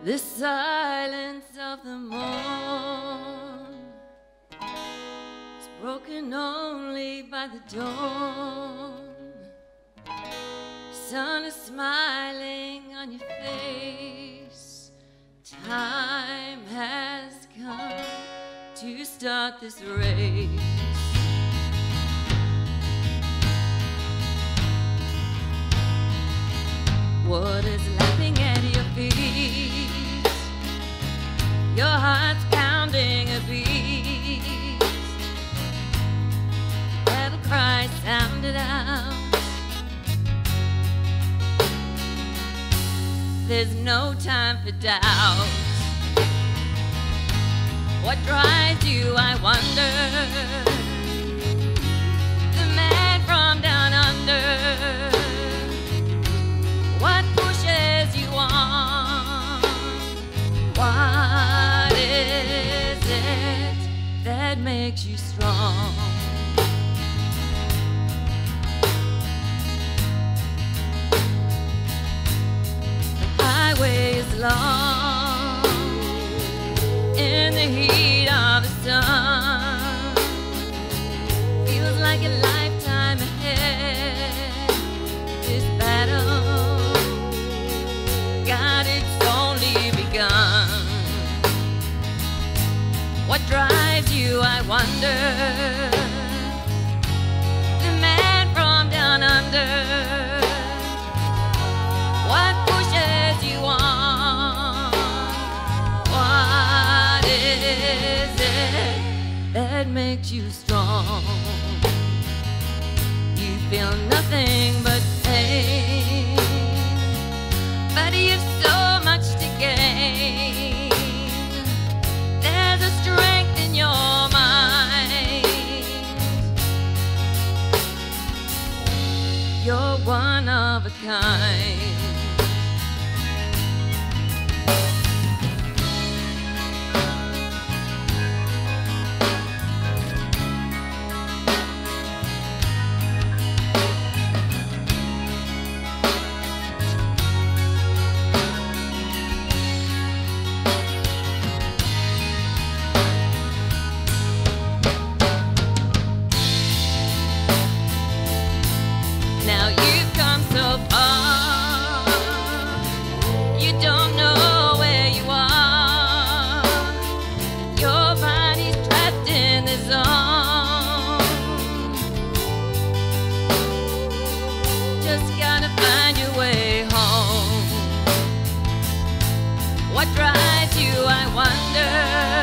The silence of the morn is broken only by the dawn. Sun is smiling on your face. Time has come to start this race. What is lapping at your feet? Your heart's pounding a beat. Battle cry sounded out. There's no time for doubt. What drives you, I wonder? The man from down under. What pushes you on? What is it that makes you strong? The highway is long in the heat of the sun. Feels like a lifetime ahead. This battle, God, it's only begun. What drives you, I wonder? The man from down under. What pushes you on? What is it that makes you strong? You feel nothing but pain, but you've so much to gain. There's a strength in your mind. You're one of a kind. Now you've come so far, you don't know where you are. Your body's trapped in the zone. Just gotta find your way home. What drives you, I wonder?